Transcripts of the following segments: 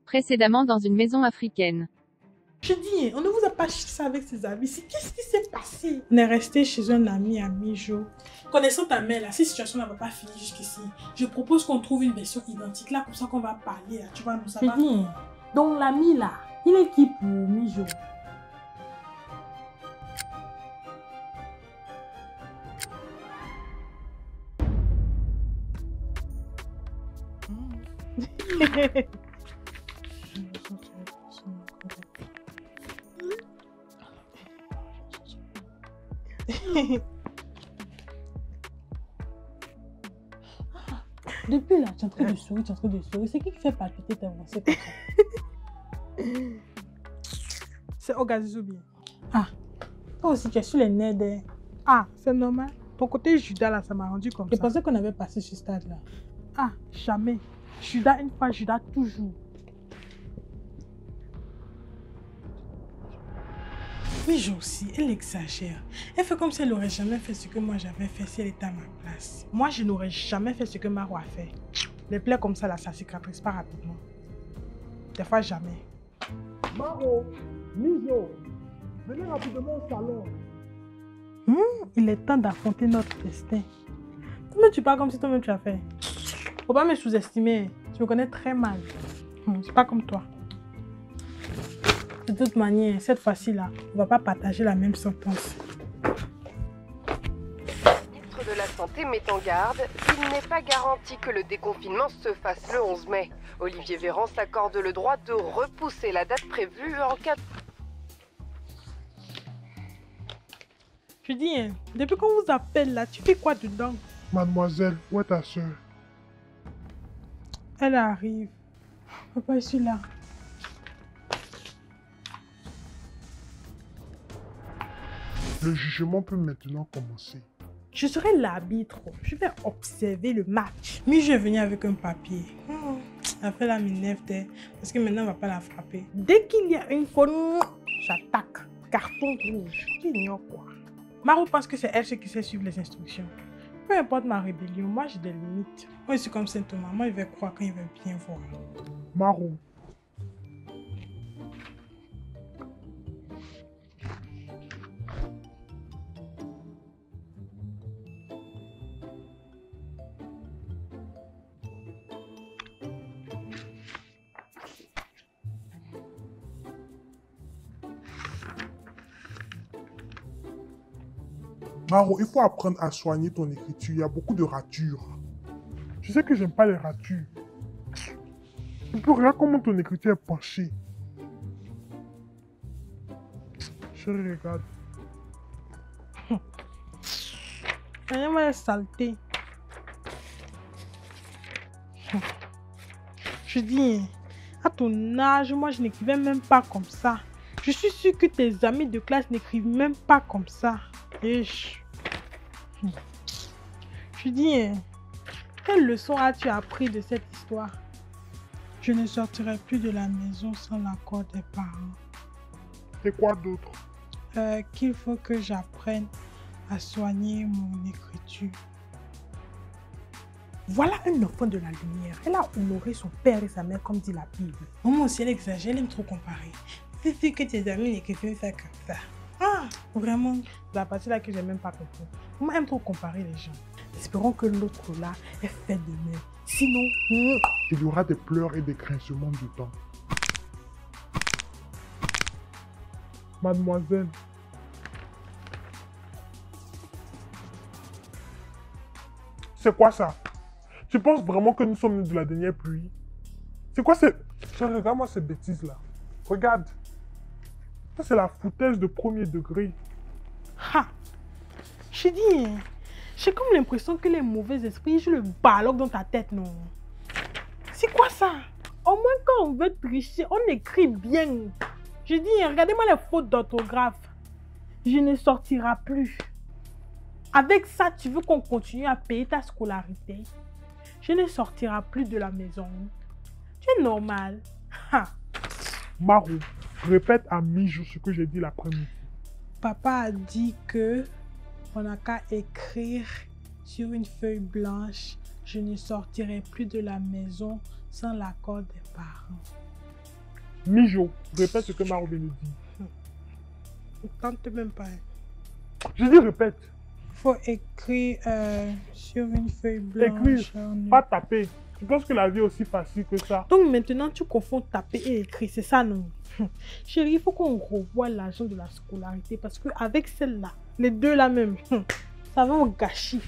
Précédemment dans une maison africaine. Je dis, on ne vous a pas chassé avec ses amis. Qu'est-ce qui s'est passé? On est resté chez un ami à Mijo. Connaissant ta mère, là, cette situation ne va pas finir jusqu'ici. Je propose qu'on trouve une version identique, là, comme ça qu'on va parler, là, tu vois, nous, ça va. Dis, donc l'ami, là, il est qui pour Mijo? Depuis là, tu es en train de sourire, tu es en train de sourire. C'est qui fait palpiter tes pensées comme ça? C'est Ogazizou bien. Ah, toi aussi tu es sur les nerfs des... Ah, c'est normal. Ton côté Judas là, ça m'a rendu comme ça. Je pensais qu'on avait passé ce stade là. Ah, jamais. Judas une fois, Judas toujours. Oui, Jo aussi, elle exagère. Elle fait comme si elle n'aurait jamais fait ce que moi j'avais fait si elle était à ma place. Moi, je n'aurais jamais fait ce que Maro a fait. Les plaies comme ça, là, ça cicatrise pas rapidement. Des fois, jamais. Maro, Mijo, venez rapidement au salon. Il est temps d'affronter notre destin. Toi-même, tu parles comme si toi-même tu as fait. Faut pas me sous-estimer. Tu me connais très mal. C'est pas comme toi. De toute manière, cette fois-ci-là, on va pas partager la même sentence. Le ministre de la Santé met en garde, il n'est pas garanti que le déconfinement se fasse le 11 mai. Olivier Véran s'accorde le droit de repousser la date prévue en cas de... Je dis, hein, depuis qu'on vous appelle là, tu fais quoi dedans? Mademoiselle, où est ta soeur? Elle arrive. Papa, je suis là. Le jugement peut maintenant commencer. Je serai l'arbitre. Je vais observer le match. Mais je vais venir avec un papier. Après la m'énerve, parce que maintenant on va pas la frapper. Dès qu'il y a une faute, j'attaque. Carton rouge. Tu ignores quoi? Maro pense que c'est elle qui sait suivre les instructions. Peu importe ma rébellion, moi j'ai des limites. Moi je suis comme Saint Thomas. Moi il va croire quand il va bien voir. Maro. Maro, il faut apprendre à soigner ton écriture. Il y a beaucoup de ratures. Je sais que j'aime pas les ratures. Tu peux regarder comment ton écriture est penchée. Chérie, regarde. Moi la saleté. Je dis, à ton âge, moi je n'écrivais même pas comme ça. Je suis sûre que tes amis de classe n'écrivent même pas comme ça. Je dis, quelle leçon as-tu appris de cette histoire? Je ne sortirai plus de la maison sans l'accord des parents. Et quoi d'autre? Qu'il faut que j'apprenne à soigner mon écriture. Voilà un enfant de la lumière. Elle a honoré son père et sa mère comme dit la Bible. Maman aussi, elle exagère, elle aime trop comparer. C'est sûr que tes amis n'écrivent pas comme ça. Ah, vraiment? C'est la partie là que j'ai même pas compris. Maman aime trop comparer les gens. Espérons que l'autre là est fait de même. Sinon, il y aura des pleurs et des grincements dedans. Mademoiselle. C'est quoi ça? Tu penses vraiment que nous sommes de la dernière pluie? C'est quoi c'est... Regarde-moi ces bêtises là. Regarde. Ça c'est la foutaise de premier degré. Ha! Je dis, j'ai comme l'impression que les mauvais esprits jouent le baloc dans ta tête, non? C'est quoi ça? Au moins quand on veut tricher, on écrit bien. Je dis, regardez-moi les fautes d'orthographe. Je ne sortirai plus. Avec ça, tu veux qu'on continue à payer ta scolarité? Je ne sortirai plus de la maison. Tu es normal. Ha. Maro, répète à Mijo ce que j'ai dit l'après-midi. Papa a dit que on n'a qu'à écrire sur une feuille blanche. Je ne sortirai plus de la maison sans l'accord des parents. Mijo, répète ce que Maro vient de dire. Tente même pas. Hein. Je dis répète. Faut écrire sur une feuille blanche. Écrire, pas taper. Tu penses que la vie est aussi facile que ça? Donc maintenant, tu confonds taper et écrire, c'est ça, non? Chérie, il faut qu'on revoie l'argent de la scolarité parce qu'avec celle-là, les deux là même, ça va au gâchis.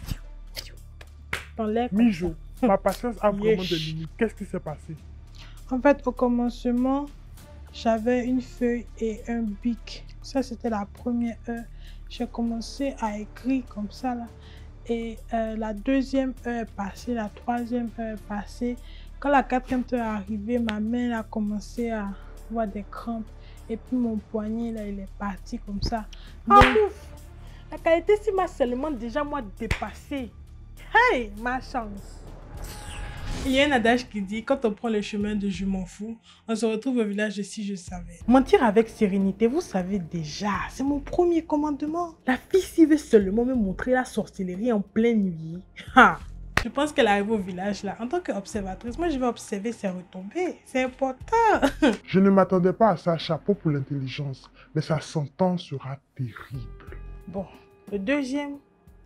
Dans l'air. Mijo, ma patience a vraiment Yesh. des limites. Qu'est-ce qui s'est passé? En fait, au commencement, j'avais une feuille et un bic. Ça, c'était la première heure. J'ai commencé à écrire comme ça, là. Et la deuxième heure est passée, la troisième heure est passée. Quand la quatrième heure est arrivée, ma main a commencé à avoir des crampes. Et puis mon poignet, là, il est parti comme ça. Donc, la qualité si m'a seulement déjà, moi, dépassé. Hey, ma chance. Il y a un adage qui dit, quand on prend le chemin de je m'en fous, on se retrouve au village de si je savais. Mentir avec sérénité, vous savez déjà, c'est mon premier commandement. La fille s'y veut seulement me montrer la sorcellerie en pleine nuit. Ha! Je pense qu'elle arrive au village là. En tant qu'observatrice, moi je vais observer ses retombées. C'est important. Je ne m'attendais pas à ça, chapeau pour l'intelligence, mais sa sentence sera terrible. Bon, le deuxième,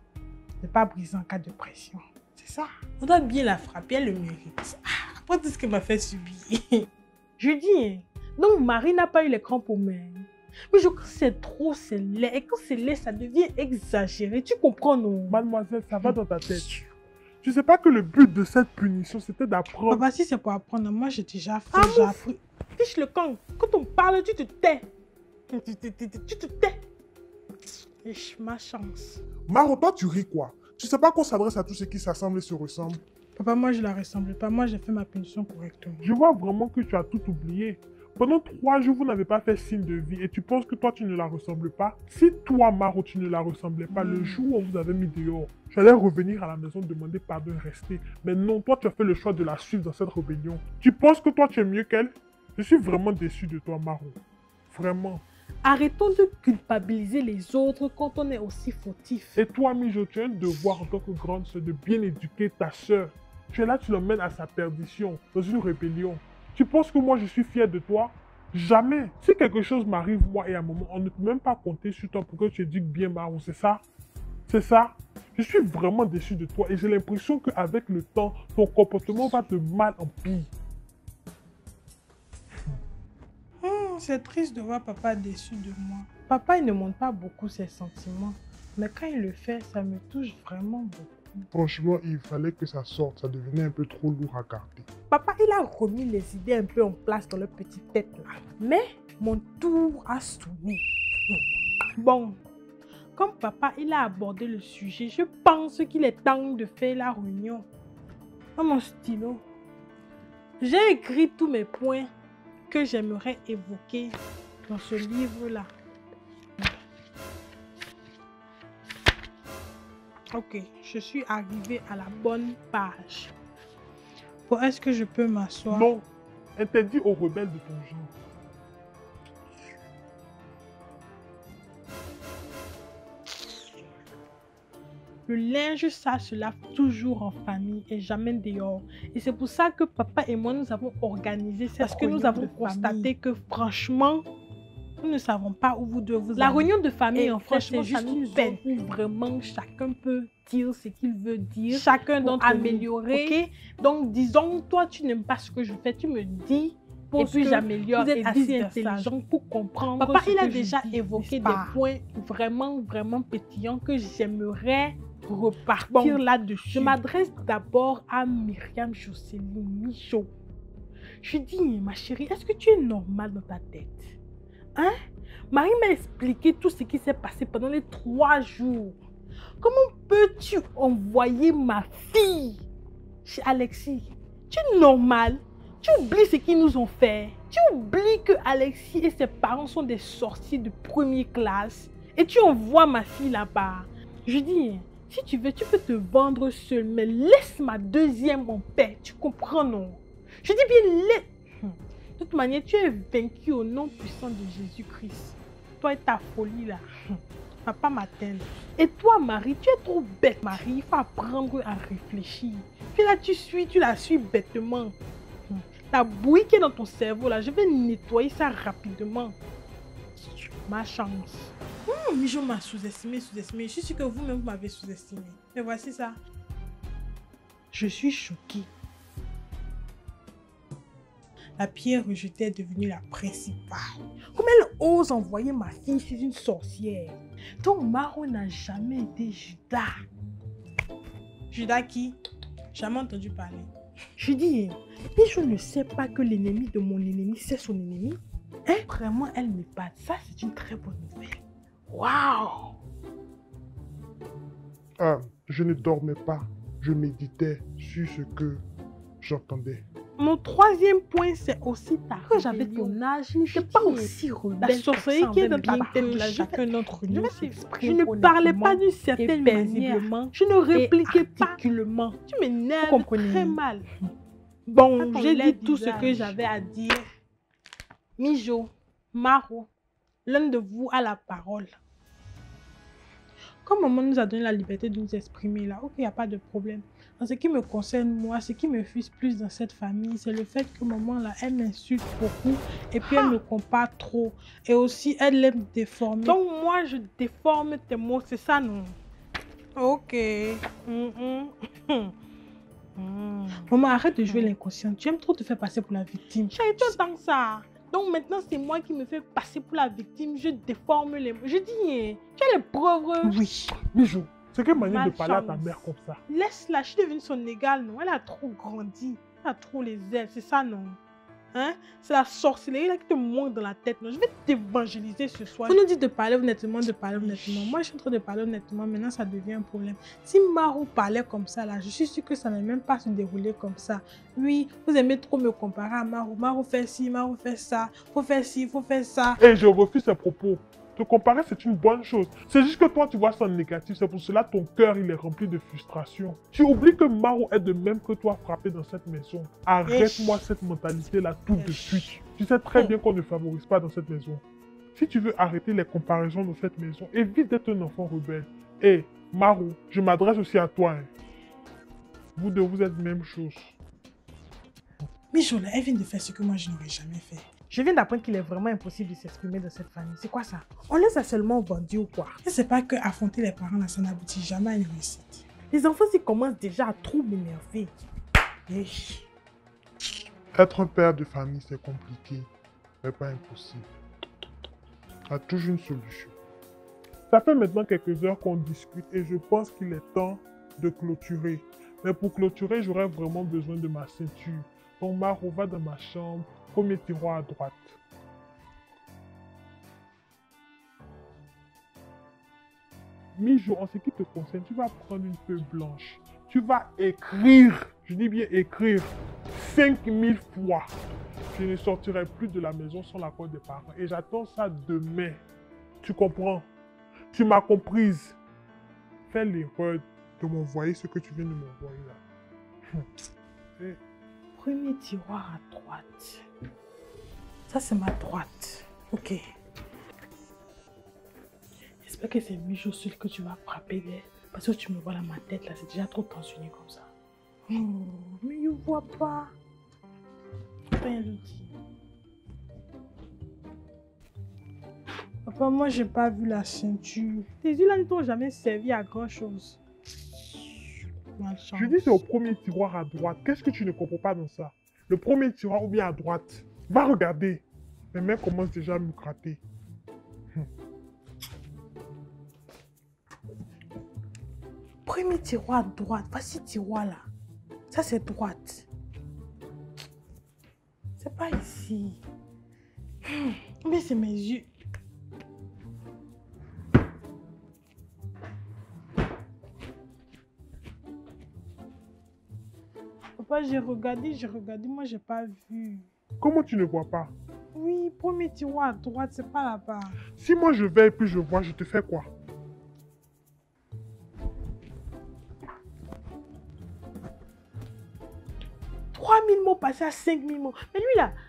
ne pas briser en cas de pression. C'est ça. On doit bien la frapper, elle le mérite. Ah, après tout ce qu'elle m'a fait subir. Je dis, hein, donc Marie n'a pas eu les crampes aux mains. Mais je crois que c'est trop, c'est laid. Et quand c'est laid, ça devient exagéré. Tu comprends, non? Mademoiselle, ça va dans ta tête. Tu sais pas que le but de cette punition, c'était d'apprendre. Papa, si c'est pour apprendre, moi j'ai déjà fait, j'ai appris. Fiche le camp. Quand on parle, tu te tais. Tu te tais. Wesh, ma chance. Maro, toi, tu ris quoi? Tu sais pas qu'on s'adresse à tous ceux qui s'assemblent et se ressemblent. Papa, moi je la ressemble pas. Moi j'ai fait ma punition correctement. Je vois vraiment que tu as tout oublié. Pendant 3 jours, vous n'avez pas fait signe de vie et tu penses que toi, tu ne la ressembles pas. Si toi, Maro, tu ne la ressemblais pas, le jour où on vous avait mis dehors, j'allais revenir à la maison demander pardon et rester. Mais non, toi, tu as fait le choix de la suivre dans cette rébellion. Tu penses que toi, tu es mieux qu'elle? Je suis vraiment déçu de toi, Maro. Vraiment. Arrêtons de culpabiliser les autres quand on est aussi fautif. Et toi, Mijo, tu as un devoir en tant que grande sœur de bien éduquer ta sœur. Tu es là, tu l'emmènes à sa perdition, dans une rébellion. Tu penses que moi, je suis fier de toi? Jamais. Si quelque chose m'arrive, moi et à un moment, on ne peut même pas compter sur toi pour que tu éduques bien Maro, c'est ça? C'est ça? Je suis vraiment déçu de toi et j'ai l'impression qu'avec le temps, ton comportement va de mal en pire. C'est triste de voir papa déçu de moi. Papa, il ne montre pas beaucoup ses sentiments. Mais quand il le fait, ça me touche vraiment beaucoup. Franchement, il fallait que ça sorte, ça devenait un peu trop lourd à garder. Papa, il a remis les idées un peu en place dans leur petite tête là. Mais mon tour a sonné. Bon, comme papa, il a abordé le sujet, je pense qu'il est temps de faire la réunion. Dans mon stylo, j'ai écrit tous mes points que j'aimerais évoquer dans ce livre-là. Ok, je suis arrivée à la bonne page. Bon, est-ce que je peux m'asseoir? Non, interdit aux rebelles de ton genre. Le linge, ça se lave toujours en famille et jamais dehors. Et c'est pour ça que papa et moi, nous avons organisé cette réunion. Parce que nous avons constaté que franchement, nous ne savons pas où vous devez vous La réunion de famille, en fait, c'est juste une peine où vraiment chacun peut dire ce qu'il veut dire. Chacun d'entre nous. Améliorer. Okay? Donc, disons, toi, tu n'aimes pas ce que je fais. Tu me dis. Et puis j'améliore. Vous êtes assez intelligent pour comprendre. Papa, il a déjà évoqué des points vraiment, vraiment pétillants que j'aimerais repartir là-dessus. Je m'adresse d'abord à Myriam Jocelyne Michaud. Je dis, ma chérie, est-ce que tu es normale dans ta tête? Hein? Marie m'a expliqué tout ce qui s'est passé pendant les 3 jours. Comment peux-tu envoyer ma fille chez Alexis? Tu es normale? Tu oublies ce qu'ils nous ont fait. Tu oublies que Alexis et ses parents sont des sorciers de première classe. Et tu envoies ma fille là-bas. Je dis, si tu veux, tu peux te vendre seule. Mais laisse ma deuxième en paix. Tu comprends, non? Je dis bien, laisse. De toute manière, tu es vaincu au nom puissant de Jésus-Christ. Toi et ta folie là. Papa m'attend. Et toi, Marie, tu es trop bête, Marie. Il faut apprendre à réfléchir. Puis là, tu la suis bêtement. Ta bouillie qui est dans ton cerveau là, je vais nettoyer ça rapidement. Ma chance. Mijo m'a sous-estimé. Je suis sûre que vous-même vous m'avez sous-estimé. Mais voici ça. Je suis choquée. La pierre rejetée est devenue la principale. Comment elle ose envoyer ma fille chez une sorcière? Donc Maro n'a jamais été Judas. Judas qui? Jamais entendu parler. Je dis, mais je ne sais pas que l'ennemi de mon ennemi, c'est son ennemi. Hein? Vraiment, elle m'épate. Ça, c'est une très bonne nouvelle. Waouh! Je ne dormais pas. Je méditais sur ce que j'entendais. Mon troisième point, c'est aussi ta Quand j'avais ton âge, je n'étais pas aussi rebelle. La sorcellerie qui est dans ta tête, là, chacun d'entre nous je ne parlais pas d'une certaine manière. Je ne répliquais pas. Tu m'énerves très mal. Bon, j'ai dit tout ce que j'avais à dire. Mijo, Maro, l'un de vous a la parole. Comme maman nous a donné la liberté de nous exprimer là, ok, il n'y a pas de problème. En ce qui me concerne, moi, ce qui me frustre plus dans cette famille, c'est le fait que maman là, elle m'insulte beaucoup et puis elle me compare trop. Et aussi, elle aime déformer. Donc moi, je déforme tes mots, c'est ça, non? Ok. Maman, arrête de jouer l'inconscient. Tu aimes trop te faire passer pour la victime. J'ai tout le temps ça. Donc maintenant, c'est moi qui me fais passer pour la victime. Je déforme les mots. Je dis, tu as les preuves. Oui. Bijou, c'est quelle manière de parler à ta mère comme ça? Laisse-la, je suis devenue son égale, non? Elle a trop grandi. Elle a trop les ailes, c'est ça, non? Hein? C'est la sorcellerie là qui te monte dans la tête, non? Je vais t'évangéliser ce soir. Vous nous dites de parler honnêtement, Moi, je suis en train de parler honnêtement. Maintenant, ça devient un problème. Si Maro parlait comme ça, là, je suis sûre que ça n'allait même pas se dérouler comme ça. Oui, vous aimez trop me comparer à Maro. Maro fait ci, Maro fait ça. Faut faire ci, faut faire ça. Et je refuse ces propos. Te comparer, c'est une bonne chose. C'est juste que toi, tu vois ça en négatif. C'est pour cela que ton cœur, il est rempli de frustration. Tu oublies que Maro est de même que toi frappé dans cette maison. Arrête-moi cette mentalité-là tout de suite. Tu sais très bien qu'on ne favorise pas dans cette maison. Si tu veux arrêter les comparaisons dans cette maison, évite d'être un enfant rebelle. Et Maro, je m'adresse aussi à toi. Hein. Vous deux, vous êtes même chose. Mais Jola, elle vient de faire ce que moi, je n'aurais jamais fait. Je viens d'apprendre qu'il est vraiment impossible de s'exprimer dans cette famille. C'est quoi ça? On les a seulement vendus ou quoi? Je sais pas que affronter les parents là, ça n'aboutit jamais à une réussite. Les enfants, ils commencent déjà à trop m'énerver. Être un père de famille, c'est compliqué, mais pas impossible. Il y a toujours une solution. Ça fait maintenant quelques heures qu'on discute et je pense qu'il est temps de clôturer. Mais pour clôturer, j'aurais vraiment besoin de ma ceinture. Donc Maro, va dans ma chambre. Premier tiroir à droite. Mijo, en ce qui te concerne, tu vas prendre une feuille blanche. Tu vas écrire, je dis bien écrire, 5000 fois. Je ne sortirai plus de la maison sans l'accord des parents. Et j'attends ça demain. Tu comprends? Tu m'as comprise. Fais l'erreur de m'envoyer ce que tu viens de m'envoyer là. Premier tiroir à droite. Ça, c'est ma droite. Ok. J'espère que c'est Mijo seul que tu vas frapper. Parce que tu me vois dans ma tête, là, c'est déjà trop tensionné comme ça. Oh, mais il ne voit pas. Rien lui dit. Papa, moi, j'ai pas vu la ceinture. Tes yeux là ne t'ont jamais servi à grand chose. Je dis c'est au premier tiroir à droite. Qu'est-ce que tu ne comprends pas dans ça? Le premier tiroir ou bien à droite? Va regarder. Mes mains commencent déjà à me gratter. Premier tiroir à droite. Voici tiroir là. Ça c'est droite. C'est pas ici. Mais c'est mes yeux. Papa, j'ai regardé, moi j'ai pas vu. Comment tu ne vois pas? Oui, premier tiroir à droite, c'est pas là-bas. Si moi je vais et puis je vois, je te fais quoi? « 3000 mots passés à 5000 mots. Mais lui là...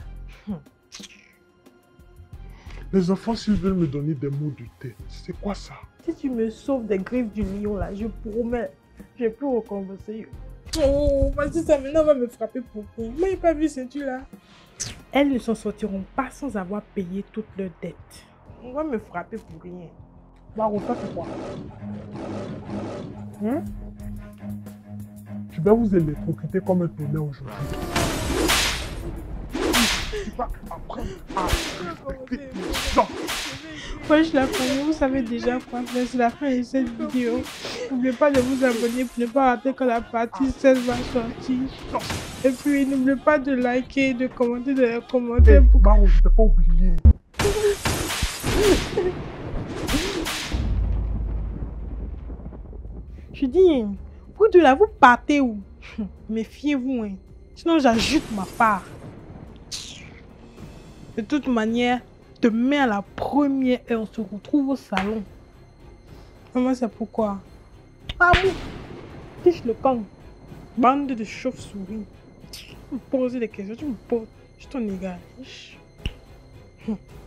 Les enfants, s'ils veulent me donner des mots de tête, c'est quoi ça? Si tu me sauves des griffes du lion là, je promets, je vais plus recommencer. Oh, vas-y, ça maintenant on va me frapper pour rien. Moi, j'ai pas vu ceinture là. Elles ne s'en sortiront pas sans avoir payé toutes leurs dettes. On va me frapper pour rien. Maro, ça c'est quoi? Hein? Je vais vous électrocuter comme un tonnerre aujourd'hui. Tu vas apprendre à respecter les gens. Wesh la famille, vous savez déjà quoi faire. C'est la fin de cette vidéo. N'oubliez pas de vous abonner pour ne pas rater quand la partie 16 va sortir. Et puis n'oubliez pas de liker, de commenter dans les commentaires. Hey, Maro, je t'ai pas oublié. Je dis, vous deux là, vous partez où? Méfiez-vous, hein. Sinon j'ajoute ma part. De toute manière, demain à la première heure, on se retrouve au salon. Maman, c'est pourquoi? Ah bon? Tiche le camp. Bande de chauves-souris. Tu me poses des questions, tu me poses. Je t'en égale.